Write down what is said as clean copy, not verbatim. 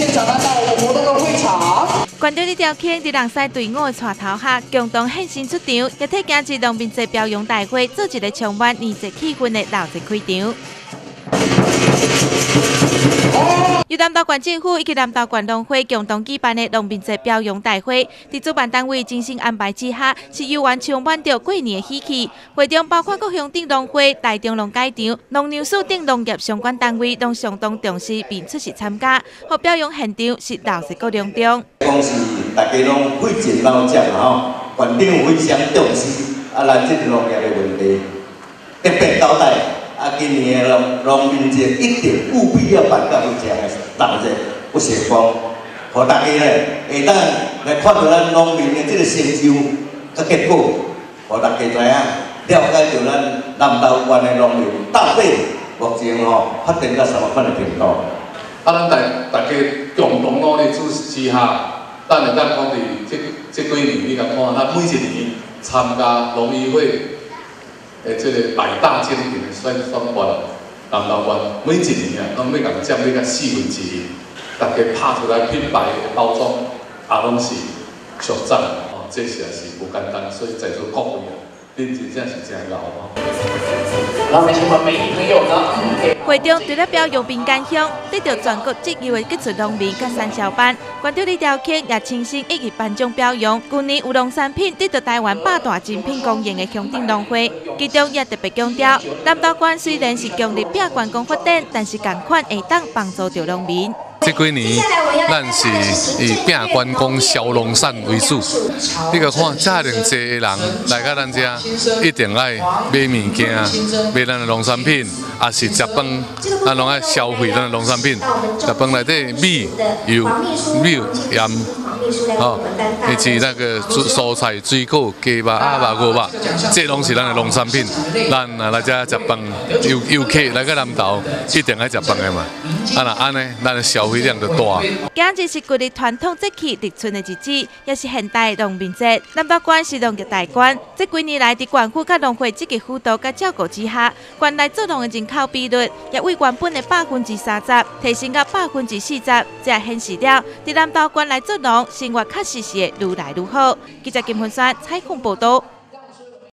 现场来到我们活动的会场。 关注这条庆伫人西队伍的带头下，共同献身出场，也替今日农民节表扬大会做一个充满年节气氛的闹节开场。 由南投县政府以及南投县农会共同举办的农民节表扬大会，在主办单位精心安排之下，是游玩充满着过年的喜气。会中包括各乡镇农会、台中农改场、农粮署等农业相关单位都相当重视并出席参加，和表扬现场是闹热个隆重。 讲是大家拢费尽劳将吼，县长非常重视咱这个农业的问题，特别交代。 今年的农民节一定务必要办到这样的闹热不成功，互大家咧会当来看到咱农民的这个成就甲结果，互大家知影了解到咱南投县的农民到底目前发展到什么款的程度。 咱大家共同努力之下，咱会当讲伫这几年，你甲看，咱每一年参加农议会。 这个百大精品的选拔，南投县每一年啊，拢要共占你个1/4，大家拍出来品牌的包装，也拢是上赞哦，这实在是不简单，所以在座各位啊，恁真正是真牛哦。 让我们请我们媒体朋友呢。 会中除了表扬并奖项，得到全国职业的杰出农民甲产销班，关注这条庆也亲身一起颁奖表扬。去年有农产品得到台湾8大精品公认的乡镇农会，其中也特别强调，南投县虽然是强力并观光发展，但是同款会当帮助到农民。 这几年，咱是以并观光销农产为主。你个看，遮尔济的人来到咱遮，一定爱买物件、买咱的农产品，也是食饭，咱拢爱消费咱的农产品。食饭内底米、油、盐，哦，以及那个蔬菜、水果、鸡肉、鸭肉、牛肉，这拢是咱的农产品。咱来遮食饭，游客来到南投，一定爱食饭的嘛。啊那安尼，咱的消费 量就大。 今日是旧历传统节气立春的日子，也是现代农民节。南投县是农业大县，这几年来在县府甲农会积极辅导甲照顾之下，县内做农的人口比率也为原本的30%提升到40%，这也显示了在南投县内做农生活确实是愈来愈好。记者金文山采访报道。